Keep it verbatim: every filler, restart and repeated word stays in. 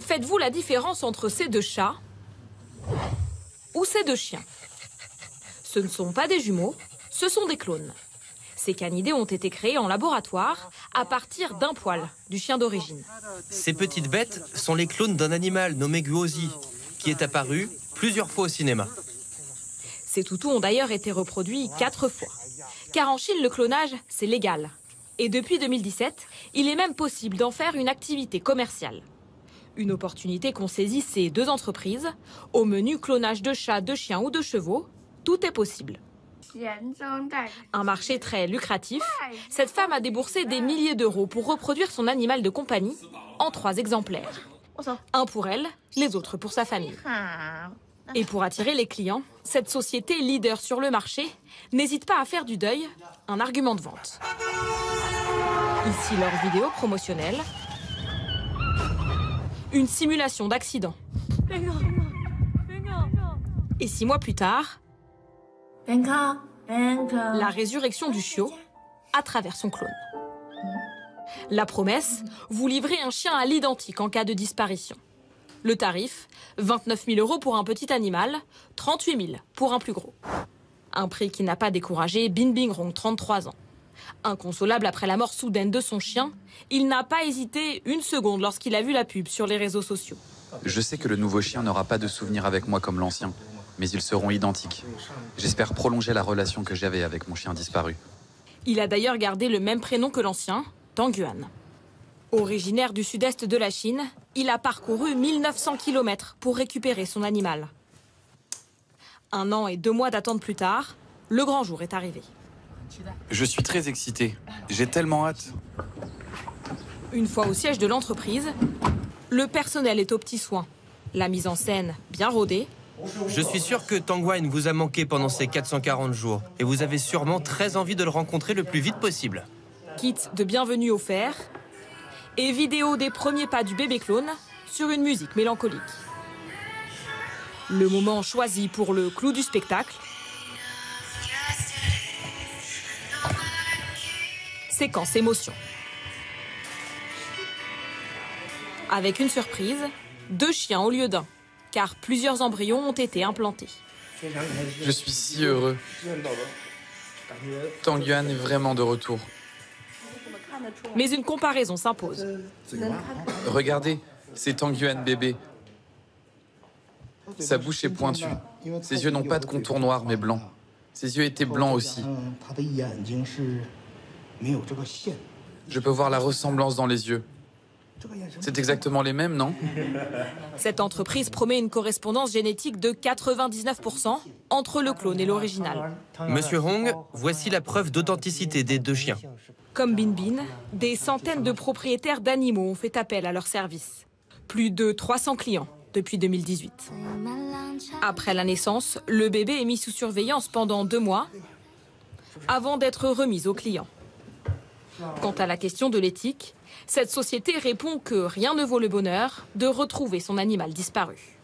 Faites-vous la différence entre ces deux chats ou ces deux chiens? Ce ne sont pas des jumeaux, ce sont des clones. Ces canidés ont été créés en laboratoire à partir d'un poil du chien d'origine. Ces petites bêtes sont les clones d'un animal nommé Guozi, qui est apparu plusieurs fois au cinéma. Ces toutous ont d'ailleurs été reproduits quatre fois. Car en Chine, le clonage, c'est légal. Et depuis deux mille dix-sept, il est même possible d'en faire une activité commerciale. Une opportunité qu'ont saisie ces deux entreprises. Au menu clonage de chats, de chiens ou de chevaux, tout est possible. Un marché très lucratif, cette femme a déboursé des milliers d'euros pour reproduire son animal de compagnie en trois exemplaires. Un pour elle, les autres pour sa famille. Et pour attirer les clients, cette société leader sur le marché n'hésite pas à faire du deuil un argument de vente. Ici leur vidéo promotionnelle. Une simulation d'accident. Et six mois plus tard, la résurrection du chiot à travers son clone. La promesse, vous livrez un chien à l'identique en cas de disparition. Le tarif, vingt-neuf mille euros pour un petit animal, trente-huit mille pour un plus gros. Un prix qui n'a pas découragé Bin Bingrong, trente-trois ans. Inconsolable après la mort soudaine de son chien, il n'a pas hésité une seconde lorsqu'il a vu la pub sur les réseaux sociaux. Je sais que le nouveau chien n'aura pas de souvenirs avec moi comme l'ancien, mais ils seront identiques. J'espère prolonger la relation que j'avais avec mon chien disparu. Il a d'ailleurs gardé le même prénom que l'ancien, Tang Yuan. Originaire du sud-est de la Chine, il a parcouru mille neuf cents kilomètres pour récupérer son animal. Un an et deux mois d'attente plus tard, le grand jour est arrivé. Je suis très excité. J'ai tellement hâte. Une fois au siège de l'entreprise, le personnel est aux petits soins. La mise en scène bien rodée. Je suis sûr que Tangwan vous a manqué pendant ces quatre cent quarante jours et vous avez sûrement très envie de le rencontrer le plus vite possible. Kit de bienvenue offert et vidéo des premiers pas du bébé clone sur une musique mélancolique. Le moment choisi pour le clou du spectacle. Séquence émotion. Avec une surprise, deux chiens au lieu d'un, car plusieurs embryons ont été implantés. Je suis si heureux. Tang Yuan est vraiment de retour. Mais une comparaison s'impose. Regardez, c'est Tang Yuan bébé. Sa bouche est pointue. Ses yeux n'ont pas de contour noir, mais blanc. Ses yeux étaient blancs aussi. Je peux voir la ressemblance dans les yeux. C'est exactement les mêmes, non? Cette entreprise promet une correspondance génétique de quatre-vingt-dix-neuf pour cent entre le clone et l'original. Monsieur Hong, voici la preuve d'authenticité des deux chiens. Comme Bin Bin, des centaines de propriétaires d'animaux ont fait appel à leur service. Plus de trois cents clients depuis deux mille dix-huit. Après la naissance, le bébé est mis sous surveillance pendant deux mois avant d'être remis aux clients. Quant à la question de l'éthique, cette société répond que rien ne vaut le bonheur de retrouver son animal disparu.